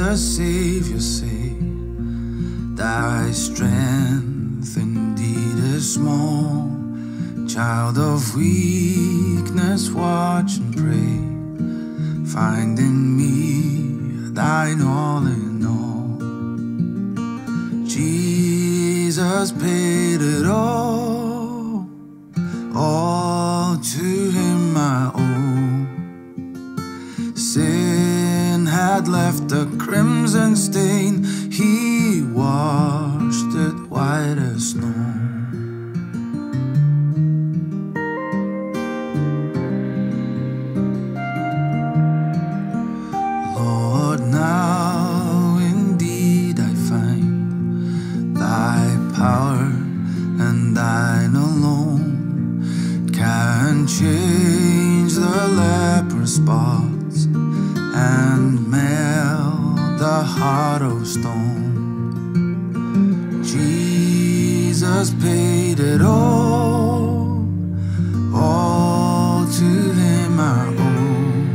the Savior say, thy strength indeed is small. Child of weakness, watch and pray. Find in me thine all in all. Jesus paid it all to him I owe. Sin had left a crimson stain, he washed it white as snow. Lord, now indeed I find thy power and thine alone can change the leper's spots and melt the heart of stone. Jesus paid it all to him I owe.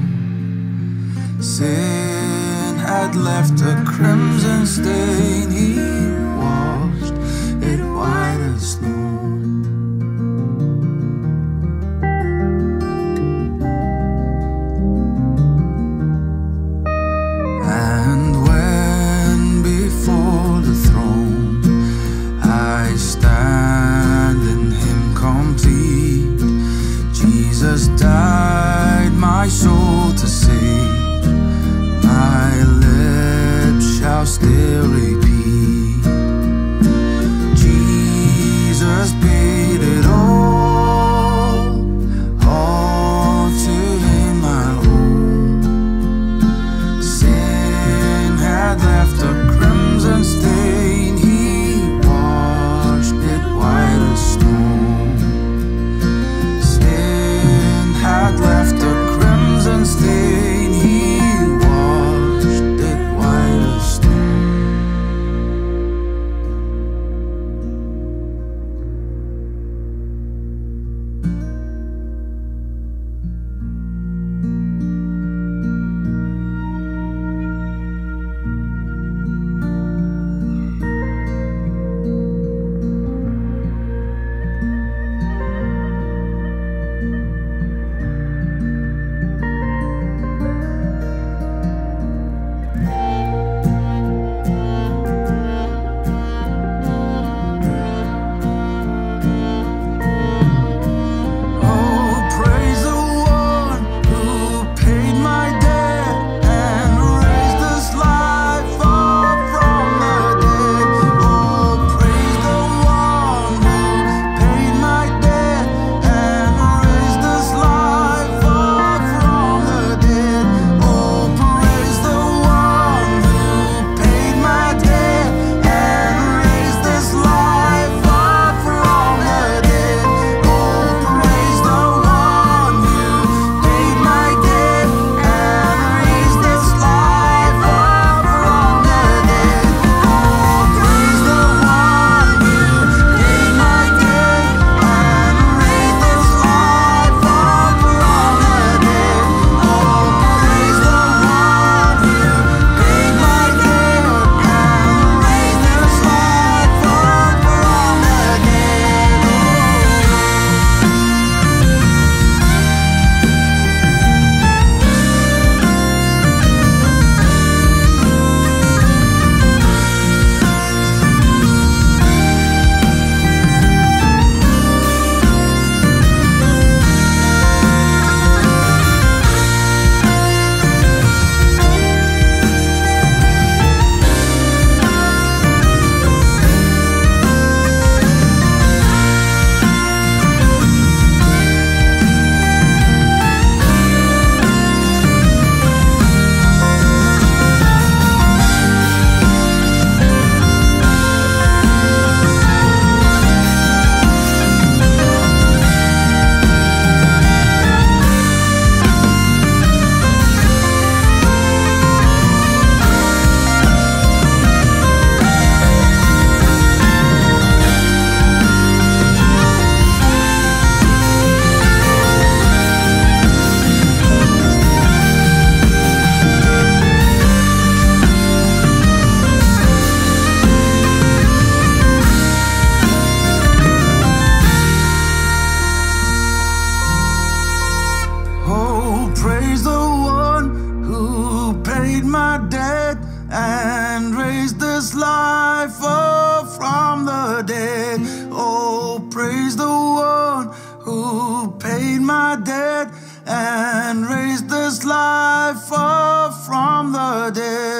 Sin had left a crimson stain, he washed it white as snow. And when before the throne I stand in him complete, Jesus died my soul to save. My lips shall still repeat, Jesus paid it all to him I owe. Sin had left a crimson stain, he washed it white as snow. Sin had left a crimson stain, he washed it white as snow. praise the one who paid my debt and raised this life up from the dead.